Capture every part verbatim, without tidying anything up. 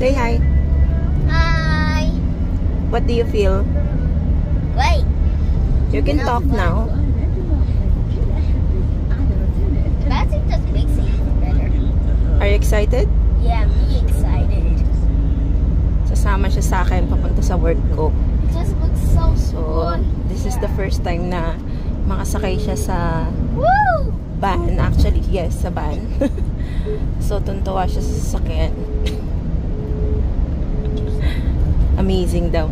Say hi. Hi. What do you feel? Great. You can talk now. That just makes it even better. Are you excited? Yeah, me excited. Sasama siya sa akin papunta sa work ko. It just looks so So, cool. this is the first time na makasakay siya sa Woo! van. Actually, yes, sa van. So, tuntua siya sa sasakyan. Amazing daw.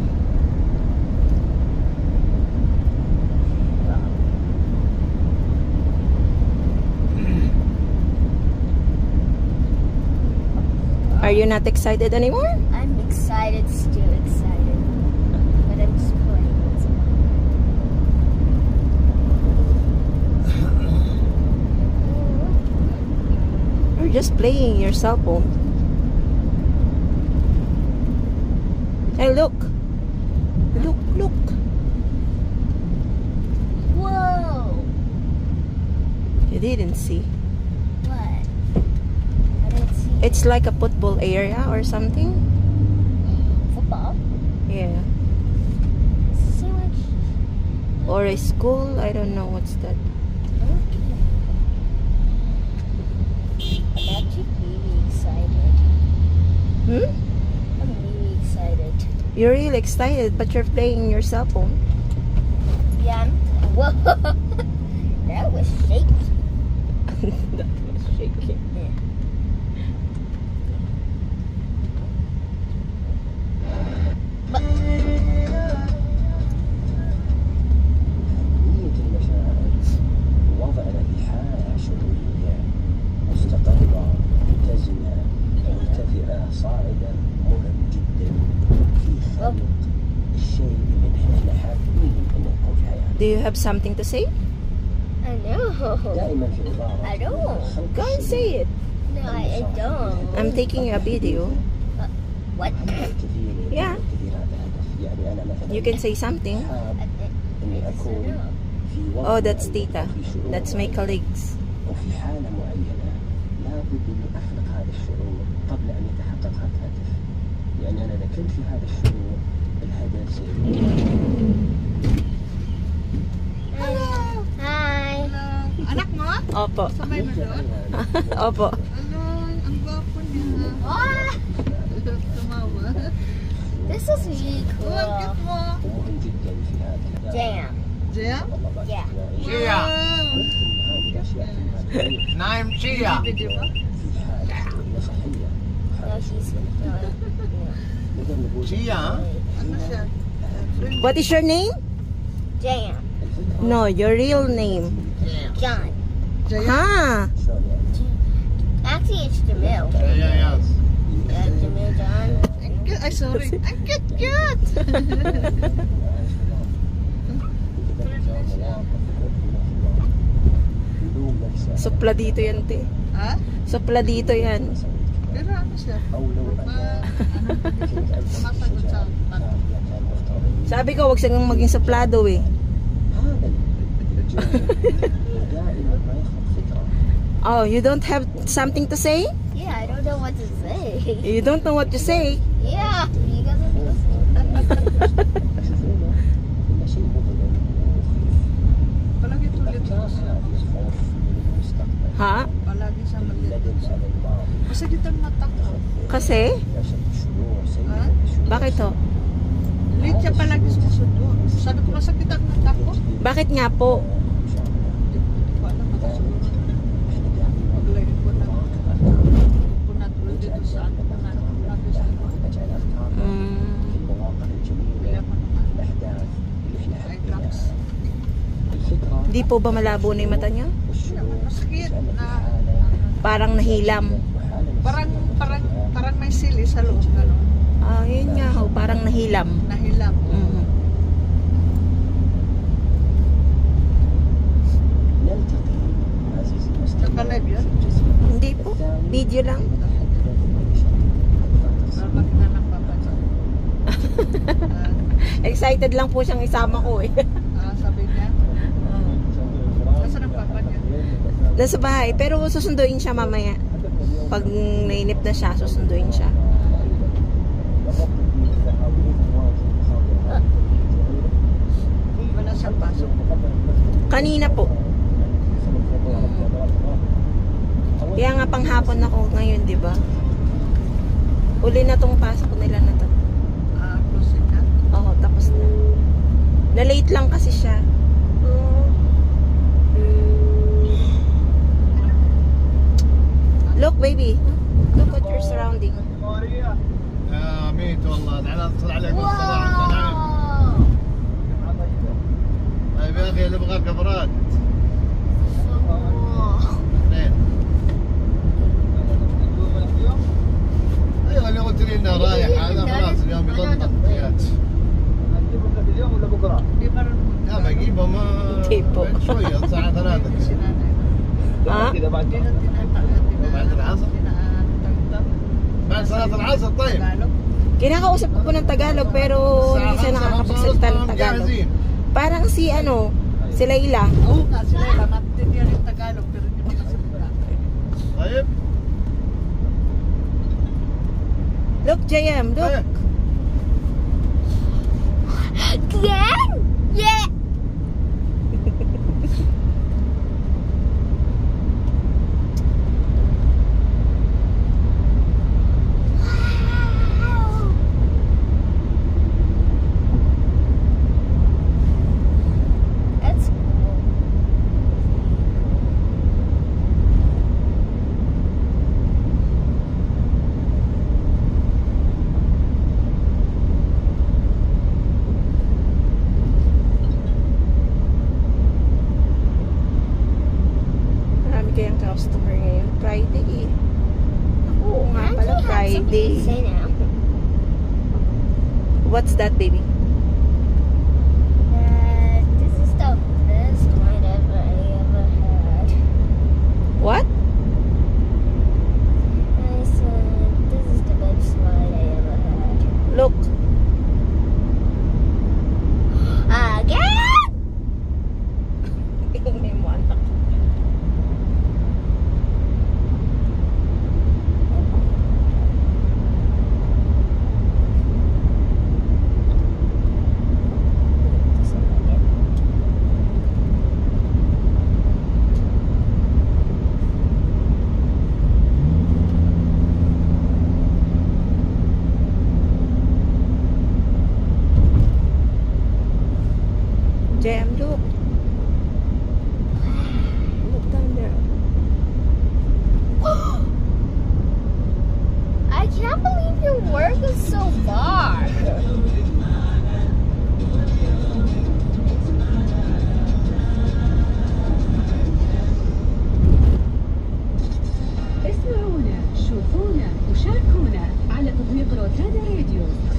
Are you not excited anymore? I'm excited, still excited. But I'm just playing. Or just playing your cell phone? Hey, look. Look, look. Whoa! You didn't see. What? I didn't see It's like a football area or something. football. Yeah. So much. Or a school. I don't know what's that. I'm actually really excited. Hmm? I'm really excited. You're really excited, but you're playing your cell phone. Yeah. I'm, whoa! That was shaky. That was shaking. Yeah. But تنمية المشاعر وضعنا في حالة شعورية مستقرة متزنة مرتفعة صاعدة مهم جدا في خلق الشيء اللي احنا حابين انه يكون في حياتنا. Do you have something to say? I know. دائما في عبارة I don't. خلق Go and say it. No, I, I don't. I'm taking a video. What? كثير Yeah. كثير هذا الهدف. يعني انا مثلا You can say something. حاب اني اكون في وضع Oh, that's معين، Tita. في شعور That's my معين. colleagues. وفي حالة معينة لابد أني أخلق هذا الشعور قبل أن يتحقق هذا الهدف، لأن أنا إذا كنت في هذا الشعور الهدف سيكون. Hi. Anak mo? Opo. Sabay mo doon? Opo. Ano, ang gwapo niya. Ah, Tumawa. this is really Oh, ang cute cool. mo. ومهم جدا في هذا الهدف. Jam. Jam? والله بعد Yeah. اجتماعي. Wow. ممكن هذه الأشياء كلها تغير نايم شيا Video ba? في حالة شعورية صحية. No, she's no, no. نقدر نقول شيا Ano siya? Friend. What is your name? Jam. No, your real name. John. Jaya? Ha? شلون يعني؟ Actually, it's Jamil. يا ياس Uh, Jamil John. Ang cute. Ay, sorry. Ang cute, cute. Supla dito yan, te. Ha? Supla dito yan. Pero ano siya? أو لو Ma, ano? Masagot sa tanong. Sabi ko, wag siyang maging suplado eh. هذا الرجال دائما ما يخلق فكرة. Oh, you don't have something to say? Yeah, I don't know what to say. You don't know what to say? Yeah, you guys are listening. أشوفونه إنه شيء مظلم ومخيف. Palagi tulit كان mo siya. هذا الخوف من المستقبل Ha? Palagi siya الندم maliit. على الماضي Masakit ang mata ko. Kasi? يشهد شعور سيء ها؟ شعور Bakit to? Late siya palagi sumusundo. Sabi ko, masakit ang mata ko. Bakit nga po? Hindi ko alam, makasunod. Paglagay ko na. Kung natuloy dito sa ano, kung ano, lagi sa ano. نجعل أفكارنا في Mm, المواقف Kaya الجميلة ko naman. الأحداث اللي احنا Ay, حبيناها drugs. الفكرة di po ba malabo na yung mata niya? والشعور Masakit يجعلنا في na, حالة Parang nahilam. وحالة parang, نفسية parang, مرتفعة. parang may sili sa loob, gano'n. Ah, yun nga ho. Parang nahilam. Nahilam. Mm. نلتقي عزيزي المستمع Nakalive yan? في الجزيرة Hindi po. Video lang. Para makita ng papa niya. Excited lang po siyang isama ko eh. Ah, sabi niya. Nasaan ang papa niya? Nasa bahay. Pero susunduin siya mamaya. Pag nainip na siya, susunduin siya. Nasaan pasok? Kanina po. Kaya nga panghapon ako ngayon, di ba? Uli na tong pasok nila na to. Ah, closing na? Oo, tapos na. Na-late lang kasi siya. Look, baby. Look at your surrounding. يا ميت والله تعال اتصل عليك بالصباح وانت نايم. طيب يا اخي اللي يبغى كفرات اثنين. ايوه اللي قلت لي انه رايح هذا خلاص اليوم يطلق جهات. اليوم ولا بكره؟ Di ba rin لا بجيبه ما كيفو. بعد شويه الساعه ثلاثة. si nanay? Ha? كذا بعد Hindi na tinatawag. بعد العصر؟ Tinatawag. بعد صلاه العصر طيب. Tagalog. Kinakausap ko po ng Tagalog pero hindi siya nakakapagsalita ng Tagalog. Parang si ano, si Layla. Oo nga, sila lang. Natindihan yung Tagalog pero hindi makasalita. طيب. Look, J M, look. طيب. Yeah? Yeah. That's cool. Marami kayang customer ngayon. Friday eh. Oo nga I pala, do have something to Friday. say now. What's that, baby? That this is the best wine ever I ever had. What? I said this is the best wine I ever had. Look. Again? Ingay mo, anak. J M, look. Look down there. I can't believe your work is so far. اسمعونا، شوفونا، وشاركونا على تطبيق روتانا راديو.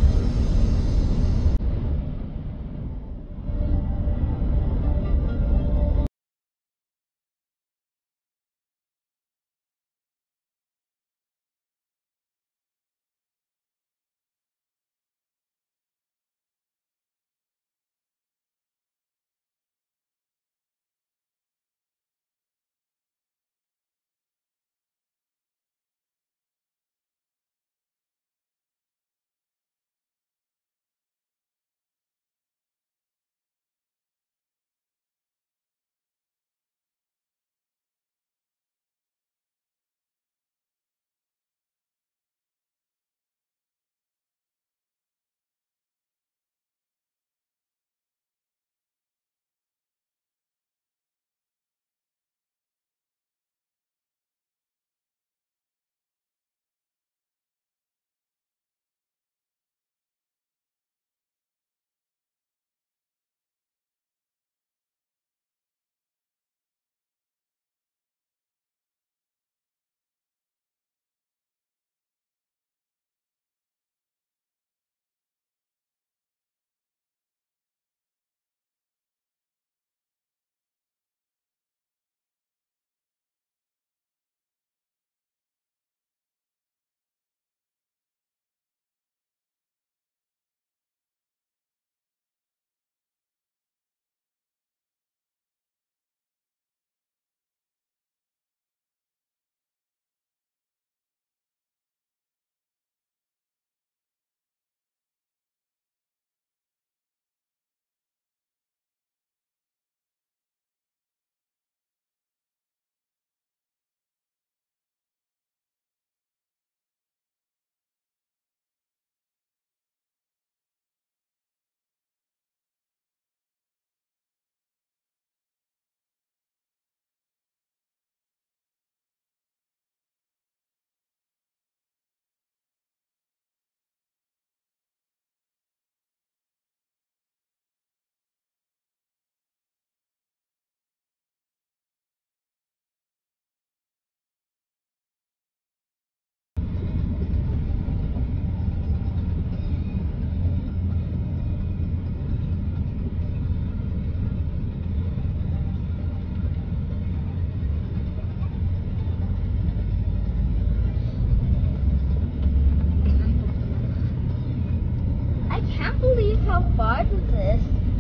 how far is this?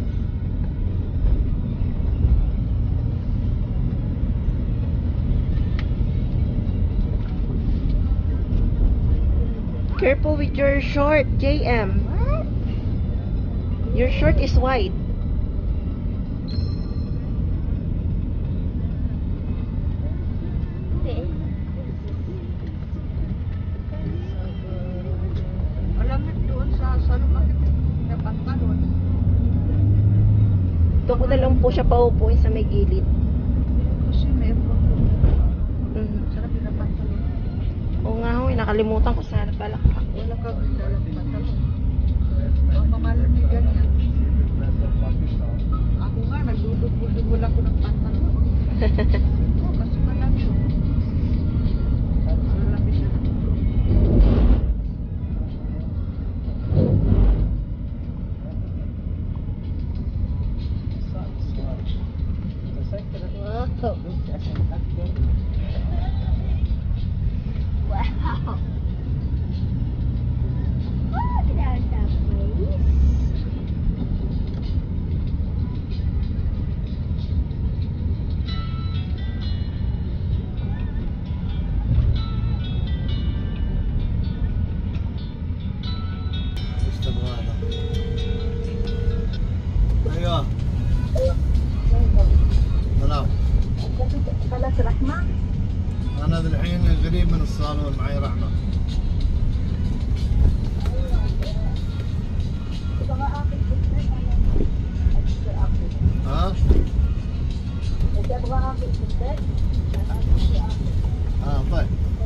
Careful with your short, J M. What? Your short is wide. Okay. Malamig doon sa salon makikita na pantalon. Doon ko na lang po siya paupuin sa may gilid. Kasi may photo. Mhm. Sarap yung na pantalon. Oo nga ho, eh, nakalimutan ko sana pala. Wala ka dalang pantalon. Ang mamalamig ganyan. Ako nga, nagdudugol-dugol ako ng pantalon. Oh, kasi malamig. Malamig na. Whoa. Wow. Look at that, that place. ايش تبغى هذا؟ ايوه سلام. خلاص رحمة. انا ذا الحين قريب من الصالون معي رحمه. ها؟ اه طيب.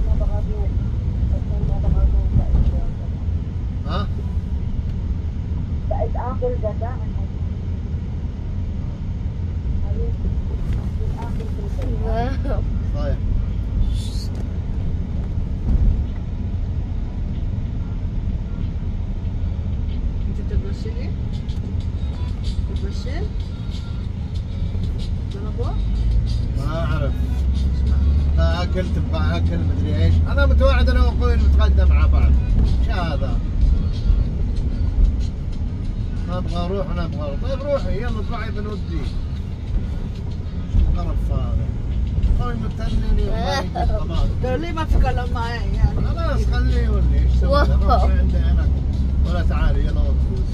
ها؟ Wow. طيب. Hindi ito Brazil eh? Ito Brazil? Ito na po? ما اعرف. لا اكل تبغى اكل مدري ايش. انا متوعد انا واخوي نتغدى مع بعض. ايش هذا؟ ما ابغى اروح انا ابغى اروح. طيب روحي يلا اطلعي بنودي. شو القرف هذا؟ خوي متنني وما يجي خلاص. Dali, matikalang maya yan. خلاص خليه يولي ايش تسوي؟ واو. روحي عنده هناك. ولا تعالي يلا فلوس.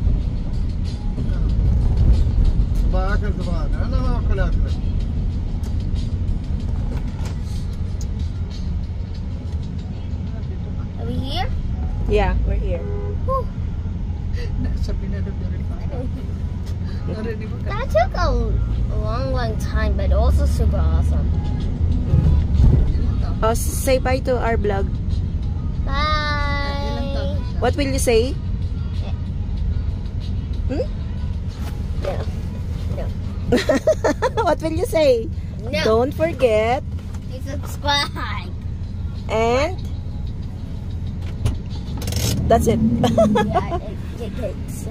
تبغى اكل تبغى اكل. انا ما اكل اكلك. Are we here? Yeah, we're here. Whew. Sabi na daw rin pa. Narinig mo ka? That took a, a long, long time, but also super awesome. Oh, say bye to our vlog. Ilang taon Bye. na siya? What will you say? Hmm? No. No. What will you say? No. Don't forget You subscribe. and that's it. Yeah, it, it, it's